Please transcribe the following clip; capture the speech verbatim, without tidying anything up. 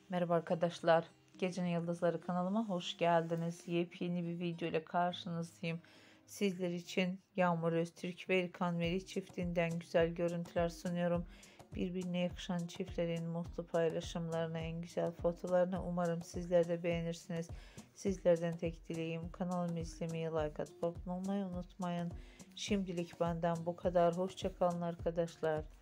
Merhaba arkadaşlar. Gecenin Yıldızları kanalıma hoş geldiniz. Yepyeni bir video ile karşınızdayım. Sizler için Yağmur Öztürk ve İlkan Meriç çiftinden güzel görüntüler sunuyorum. Birbirine yakışan çiftlerin mutlu paylaşımlarını, en güzel fotolarını umarım sizler de beğenirsiniz. Sizlerden tek dileğim kanalımı izlemeyi, like atıp abone olmayı unutmayın. Şimdilik benden bu kadar. Hoşça kalın arkadaşlar.